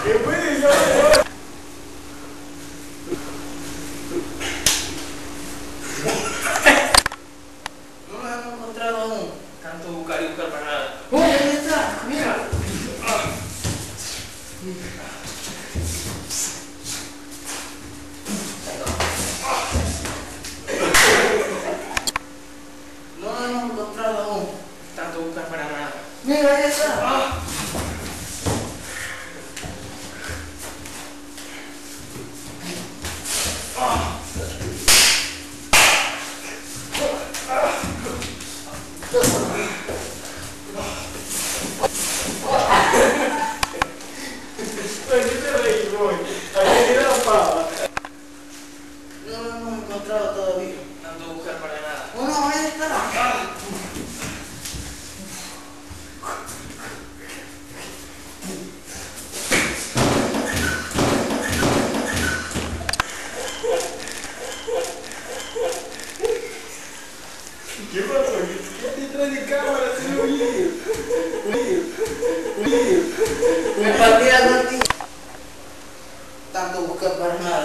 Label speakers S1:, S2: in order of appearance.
S1: ¿Qué puede ser?
S2: No nos hemos encontrado aún. Tanto buscar y buscar para nada.
S1: ¡Oh, ahí está! ¡Mira!
S2: No nos hemos encontrado aún. Tanto buscar para nada.
S1: ¡Mira, ahí está! ¿Por qué te reís, boy? Aquí queda la pava.
S2: No nos hemos encontrado todavía. Tanto buscar para nada.
S1: ¡Oh, no, ahí está! ¿Qué pasó? ¿Qué detrás de cámara? Se ve un lío.
S2: Me partí la tortilla. Tanto buscar para nada.